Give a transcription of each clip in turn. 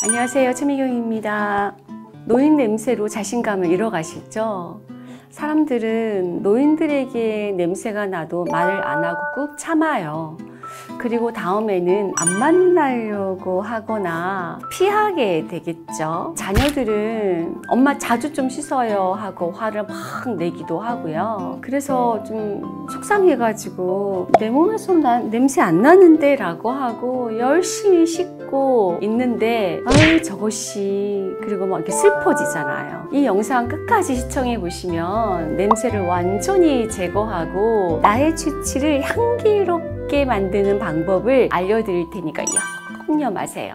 안녕하세요, 최미경입니다. 노인 냄새로 자신감을 잃어가시죠? 사람들은 노인들에게 냄새가 나도 말을 안 하고 꾹 참아요. 그리고 다음에는 안 만나려고 하거나 피하게 되겠죠. 자녀들은 엄마 자주 좀 씻어요 하고 화를 막 내기도 하고요. 그래서 좀 속상해가지고 내 몸에서 냄새 안 나는데 라고 하고 열심히 씻고 있는데 아유 저것이, 그리고 막 이렇게 슬퍼지잖아요. 이 영상 끝까지 시청해 보시면 냄새를 완전히 제거하고 나의 주치를 향기롭게 만드는 방법을 알려드릴 테니까 영념하세요.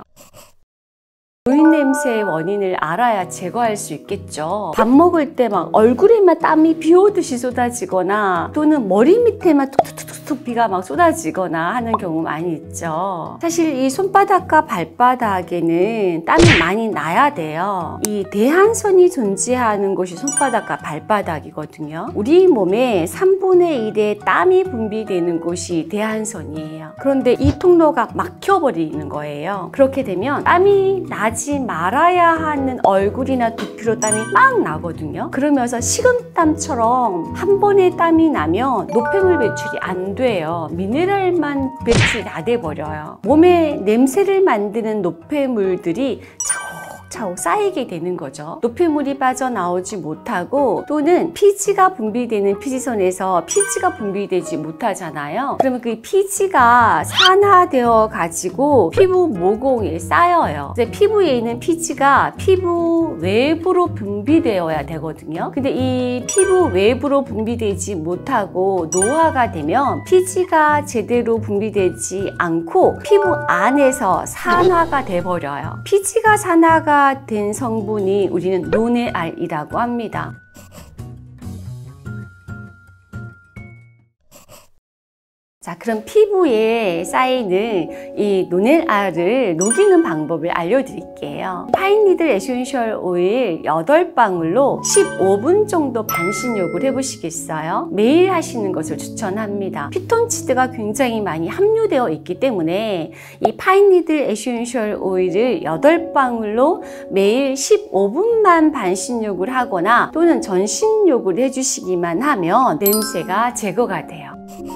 노인 냄새의 원인을 알아야 제거할 수 있겠죠. 밥 먹을 때 막 얼굴에만 땀이 비 오듯이 쏟아지거나 또는 머리 밑에만 툭툭툭툭 비가 막 쏟아지거나 하는 경우 많이 있죠. 사실 이 손바닥과 발바닥에는 땀이 많이 나야 돼요. 이 대한선이 존재하는 곳이 손바닥과 발바닥이거든요. 우리 몸의 3분의 1의 땀이 분비되는 곳이 대한선이에요. 그런데 이 통로가 막혀버리는 거예요. 그렇게 되면 땀이 나지 말아야 하는 얼굴이나 두피로 땀이 막 나거든요. 그러면서 식은땀처럼 한 번에 땀이 나면 노폐물 배출이 안 돼요. 미네랄만 배출이 다 돼버려요. 몸에 냄새를 만드는 노폐물들이 차곡차곡 쌓이게 되는 거죠. 노폐물이 빠져나오지 못하고 또는 피지가 분비되는 피지선에서 피지가 분비되지 못하잖아요. 그러면 그 피지가 산화되어 가지고 피부 모공에 쌓여요. 이제 피부에 있는 피지가 피부 외부로 분비되어야 되거든요. 근데 이 피부 외부로 분비되지 못하고 노화가 되면 피지가 제대로 분비되지 않고 피부 안에서 산화가 돼버려요. 피지가 산화가 된 성분이 우리는 노네알이라고 합니다. 자, 그럼 피부에 쌓이는 이 노넬알을 녹이는 방법을 알려드릴게요. 파인니들 에센셜 오일 8방울로 15분 정도 반신욕을 해보시겠어요? 매일 하시는 것을 추천합니다. 피톤치드가 굉장히 많이 함유되어 있기 때문에 이 파인니들 에센셜 오일을 8방울로 매일 15분만 반신욕을 하거나 또는 전신욕을 해주시기만 하면 냄새가 제거가 돼요.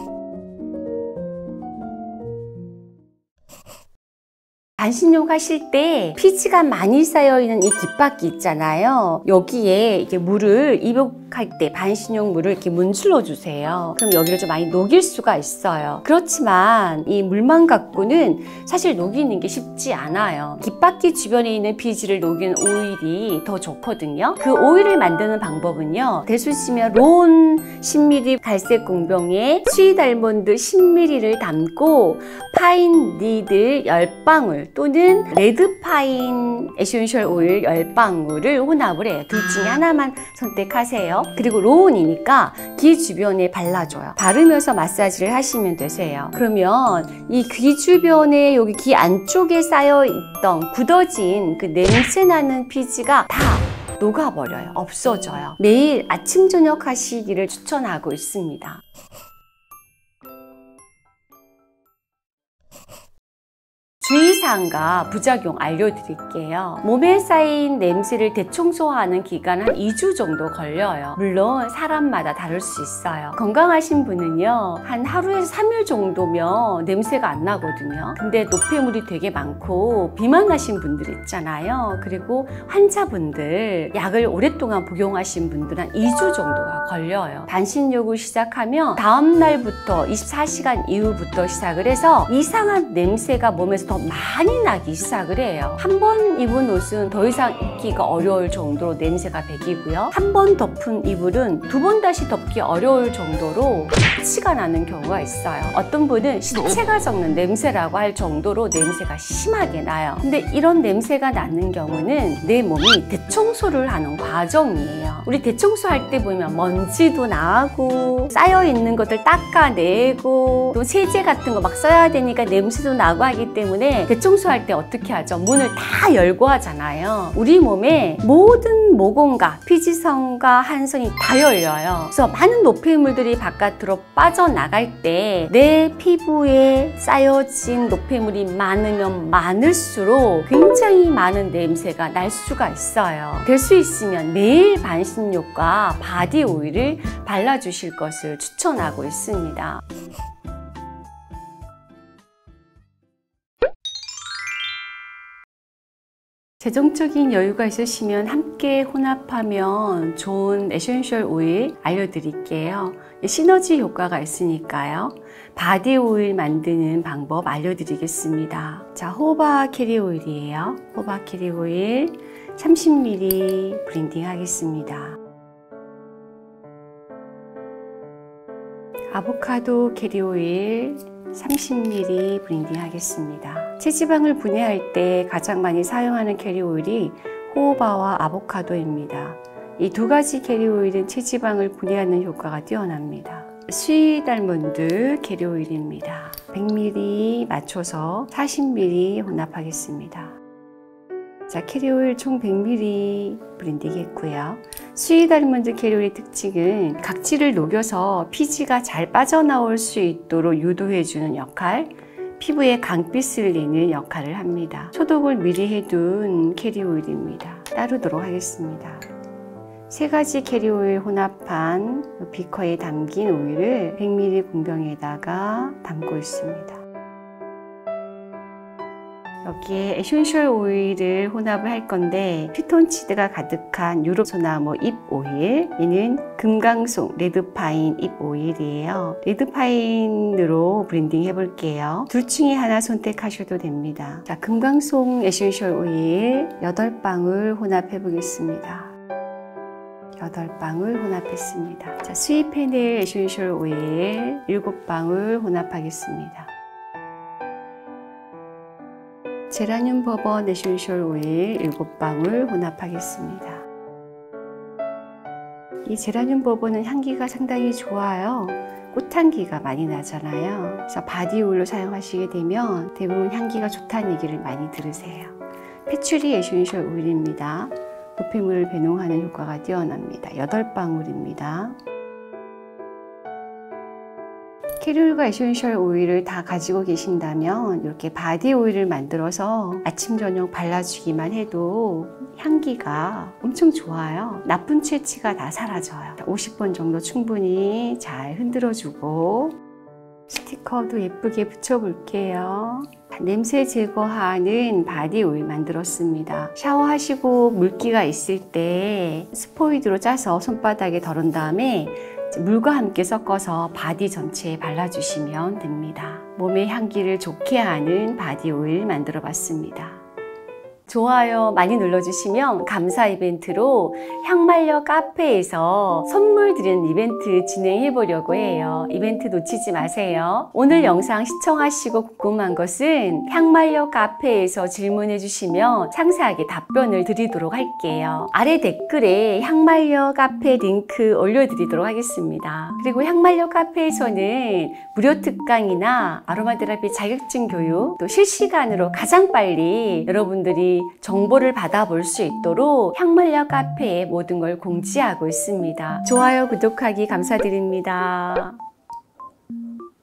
반신욕 하실 때 피지가 많이 쌓여있는 이 깃바퀴 있잖아요. 여기에 이렇게 물을 입욕할 때 반신욕 물을 이렇게 문질러 주세요. 그럼 여기를 좀 많이 녹일 수가 있어요. 그렇지만 이 물만 갖고는 사실 녹이는 게 쉽지 않아요. 깃바퀴 주변에 있는 피지를 녹이는 오일이 더 좋거든요. 그 오일을 만드는 방법은요, 대수시면 론 10ml 갈색 공병에 스윗 알몬드 10ml를 담고 파인 니들 10방울 또는 레드파인 에센셜 오일 10방울을 혼합을 해요. 둘 중에 하나만 선택하세요. 그리고 로온이니까 귀 주변에 발라줘요. 바르면서 마사지를 하시면 되세요. 그러면 이 귀 주변에 여기 귀 안쪽에 쌓여있던 굳어진 그 냄새나는 피지가 다 녹아버려요. 없어져요. 매일 아침 저녁 하시기를 추천하고 있습니다. 주의사항과 부작용 알려드릴게요. 몸에 쌓인 냄새를 대청소하는 기간 한 2주 정도 걸려요. 물론 사람마다 다를 수 있어요. 건강하신 분은요, 한 하루에서 3일 정도면 냄새가 안 나거든요. 근데 노폐물이 되게 많고 비만하신 분들 있잖아요. 그리고 환자분들, 약을 오랫동안 복용하신 분들은 한 2주 정도가 걸려요. 반신욕을 시작하면 다음날부터 24시간 이후부터 시작을 해서 이상한 냄새가 몸에서 더 많이 나기 시작을 해요. 한 번 입은 옷은 더 이상 입기가 어려울 정도로 냄새가 배기고요. 한 번 덮은 이불은 두 번 다시 덮기 어려울 정도로 악취가 나는 경우가 있어요. 어떤 분은 시체가 적는 냄새라고 할 정도로 냄새가 심하게 나요. 근데 이런 냄새가 나는 경우는 내 몸이 대청소를 하는 과정이에요. 우리 대청소할 때 보면 먼지도 나고 쌓여있는 것들 닦아내고 또 세제 같은 거 막 써야 되니까 냄새도 나고 하기 때문에 전에 대청소할 때 어떻게 하죠? 문을 다 열고 하잖아요. 우리 몸에 모든 모공과 피지선과 한선이 다 열려요. 그래서 많은 노폐물들이 바깥으로 빠져나갈 때 내 피부에 쌓여진 노폐물이 많으면 많을수록 굉장히 많은 냄새가 날 수가 있어요. 될 수 있으면 매일 반신욕과 바디 오일을 발라주실 것을 추천하고 있습니다. 재정적인 여유가 있으시면 함께 혼합하면 좋은 에센셜 오일 알려드릴게요. 시너지 효과가 있으니까요. 바디 오일 만드는 방법 알려드리겠습니다. 자, 호바 캐리 오일이에요. 호바 캐리 오일 30ml 브랜딩 하겠습니다. 아보카도 캐리 오일 30ml 브랜딩 하겠습니다. 체지방을 분해할 때 가장 많이 사용하는 캐리 오일이 호호바와 아보카도입니다. 이 두 가지 캐리 오일은 체지방을 분해하는 효과가 뛰어납니다. 스윗 알몬드 캐리 오일입니다. 100ml 맞춰서 40ml 혼합하겠습니다. 자, 캐리 오일 총 100ml 브랜딩 했고요. 스윗 알몬드 캐리 오일의 특징은 각질을 녹여서 피지가 잘 빠져나올 수 있도록 유도해주는 역할, 피부에 강빛을 내는 역할을 합니다. 소독을 미리 해둔 캐리 오일입니다. 따르도록 하겠습니다. 세 가지 캐리 오일 혼합한 비커에 담긴 오일을 100ml 공병에다가 담고 있습니다. 여기에 에센셜 오일을 혼합을 할 건데 피톤치드가 가득한 유럽소나 잎 오일, 얘는 금강송 레드파인 잎 오일이에요. 레드파인으로 브랜딩 해볼게요. 둘 중에 하나 선택하셔도 됩니다. 자, 금강송 에센셜 오일 8방울 혼합해 보겠습니다. 8방울 혼합했습니다. 자, 스윗 페넬 에센셜 오일 7방울 혼합하겠습니다. 제라늄 버번 에센셜 오일 7방울 혼합하겠습니다. 이 제라늄 버번은 향기가 상당히 좋아요. 꽃향기가 많이 나잖아요. 그래서 바디 오일로 사용하시게 되면 대부분 향기가 좋다는 얘기를 많이 들으세요. 패츄리 에센셜 오일입니다. 노폐물을 배농하는 효과가 뛰어납니다. 8방울입니다. 캐리 오일과 에센셜 오일을 다 가지고 계신다면 이렇게 바디 오일을 만들어서 아침 저녁 발라주기만 해도 향기가 엄청 좋아요. 나쁜 채취가 다 사라져요. 50번 정도 충분히 잘 흔들어주고 스티커도 예쁘게 붙여볼게요. 냄새 제거하는 바디 오일 만들었습니다. 샤워하시고 물기가 있을 때 스포이드로 짜서 손바닥에 덜은 다음에 물과 함께 섞어서 바디 전체에 발라주시면 됩니다. 몸의 향기를 좋게 하는 바디 오일 만들어 봤습니다. 좋아요 많이 눌러주시면 감사 이벤트로 향말려 카페에서 선물 드리는 이벤트 진행해 보려고 해요. 이벤트 놓치지 마세요. 오늘 영상 시청하시고 궁금한 것은 향말려 카페에서 질문해 주시면 상세하게 답변을 드리도록 할게요. 아래 댓글에 향말려 카페 링크 올려드리도록 하겠습니다. 그리고 향말려 카페에서는 무료 특강이나 아로마 테라피 자격증 교육, 또 실시간으로 가장 빨리 여러분들이 정보를 받아볼 수 있도록 향말려 카페에 모든 걸 공지하고 있습니다. 좋아요, 구독하기 감사드립니다.